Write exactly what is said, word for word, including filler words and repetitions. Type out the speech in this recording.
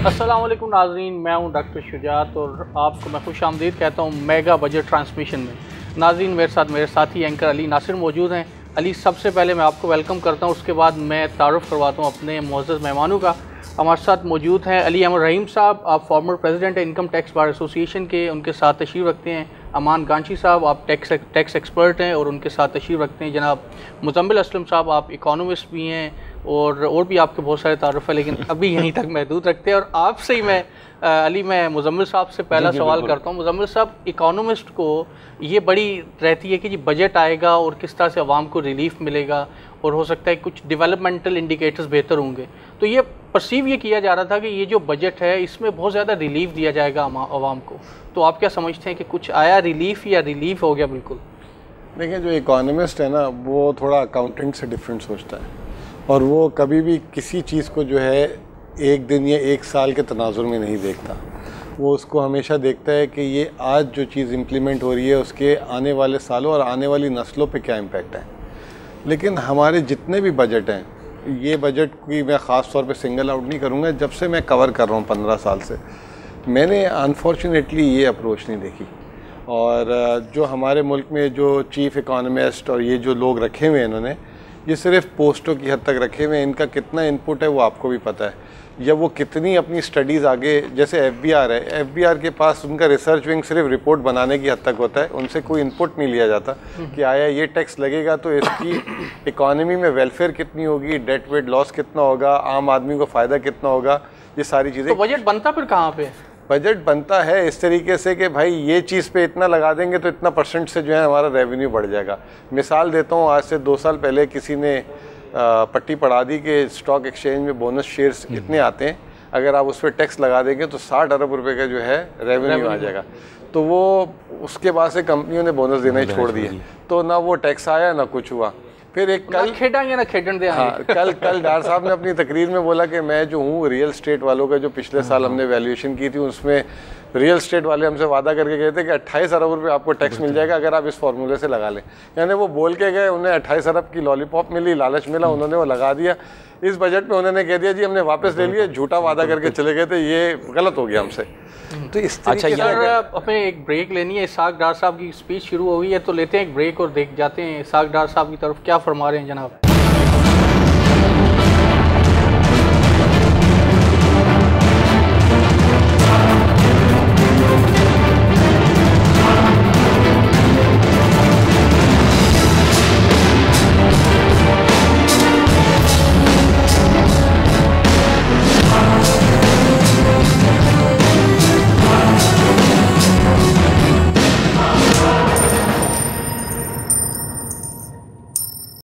अस्सलाम वालेकुम नाज़रीन, मैं हूं डॉक्टर शुजात और आपको मैं खुश आमदीद कहता हूं मेगा बजट ट्रांसमिशन में। नाज़रीन, मेरे साथ मेरे साथी एंकर अली नासिर मौजूद हैं। अली, सबसे पहले मैं आपको वेलकम करता हूं, उसके बाद मैं तारुफ़ करवाता हूं अपने मुअज़्ज़ज़ मेहमानों का। हमारे साथ मौजूद हैं अली अमर रहीम साहब, आप former president income tax bar association के, उनके साथ तशरीफ़ रखते हैं। अमान गांची साहब, आप टैक्स टैक्स एक्सपर्ट हैं और उनके साथ तशरीफ़ रखते हैं। जनाब मुज़म्मिल असलम साहब, आप इकोनॉमिस्ट भी हैं और और भी आपके बहुत सारे तारुफ़ है, लेकिन अभी यहीं तक महदूद रखते हैं। और आपसे ही मैं अली मैं मुज़म्मिल साहब से पहला सवाल करता हूँ। मुज़म्मिल साहब, इकोनॉमिस्ट को ये बड़ी रहती है कि जी बजट आएगा और किस तरह से अवाम को रिलीफ मिलेगा और हो सकता है कुछ डेवलपमेंटल इंडिकेटर्स बेहतर होंगे। तो ये परसीव ये किया जा रहा था कि ये जो बजट है इसमें बहुत ज़्यादा रिलीफ दिया जाएगा अवाम को। तो आप क्या समझते हैं कि कुछ आया रिलीफ या रिलीफ हो गया? बिल्कुल देखिए, जो इकोनॉमिस्ट है ना वो थोड़ा अकाउंटेंट से डिफरेंट सोचता है और वो कभी भी किसी चीज़ को जो है एक दिन या एक साल के तनाजुर में नहीं देखता। वो उसको हमेशा देखता है कि ये आज जो चीज़ इम्प्लीमेंट हो रही है उसके आने वाले सालों और आने वाली नस्लों पे क्या इम्पैक्ट है। लेकिन हमारे जितने भी बजट हैं, ये बजट की मैं ख़ास तौर पे सिंगल आउट नहीं करूँगा, जब से मैं कवर कर रहा हूँ पंद्रह साल से, मैंने अनफॉर्चुनेटली ये अप्रोच नहीं देखी। और जो हमारे मुल्क में जो चीफ़ इकोनॉमिस्ट और ये जो लोग रखे हुए हैं इन्होंने, ये सिर्फ पोस्टों की हद तक रखे हुए हैं। इनका कितना इनपुट है वो आपको भी पता है, या वो कितनी अपनी स्टडीज़ आगे, जैसे एफ बी आर है, एफ बी आर के पास उनका रिसर्च विंग सिर्फ रिपोर्ट बनाने की हद तक होता है, उनसे कोई इनपुट नहीं लिया जाता कि आया ये टैक्स लगेगा तो इसकी इकॉनमी में वेलफेयर कितनी होगी, डेट वेट लॉस कितना होगा, आम आदमी को फ़ायदा कितना होगा, ये सारी चीज़ें। तो बजट बनता फिर कहाँ पे? बजट बनता है इस तरीके से कि भाई ये चीज़ पे इतना लगा देंगे तो इतना परसेंट से जो है हमारा रेवेन्यू बढ़ जाएगा। मिसाल देता हूँ, आज से दो साल पहले किसी ने पट्टी पढ़ा दी कि स्टॉक एक्सचेंज में बोनस शेयर्स इतने आते हैं, अगर आप उस पर टैक्स लगा देंगे तो साठ अरब रुपए का जो है रेवेन्यू आ जाएगा। तो वो उसके बाद से कंपनियों ने बोनस देना ही छोड़ दिया, तो ना वो टैक्स आया ना कुछ हुआ। फिर एक कल खेडेंगे ना खेडन दे। हाँ, कल कल डार साहब ने अपनी तकरीर में बोला कि मैं जो हूँ रियल स्टेट वालों का जो पिछले साल हमने वैल्यूएशन की थी उसमें रियल स्टेट वाले हमसे वादा करके गए थे कि अट्ठाईस अरब रुपये आपको टैक्स मिल जाएगा अगर आप इस फार्मूले से लगा लें। यानी वो बोल के गए, उन्हें अट्ठाईस अरब की लॉलीपॉप मिली, लालच मिला, उन्होंने वो लगा दिया। इस बजट में उन्होंने कह दिया जी हमने वापस ले लिया, झूठा वादा करके चले गए थे, ये गलत हो गया हमसे। तो इस अच्छा यार, हमें एक ब्रेक लेनी है। इसाक डार साहब की स्पीच शुरू हो गई है तो लेते हैं एक ब्रेक और देख जाते हैं इसाक डार साहब की तरफ क्या फरमा रहे हैं जनाब।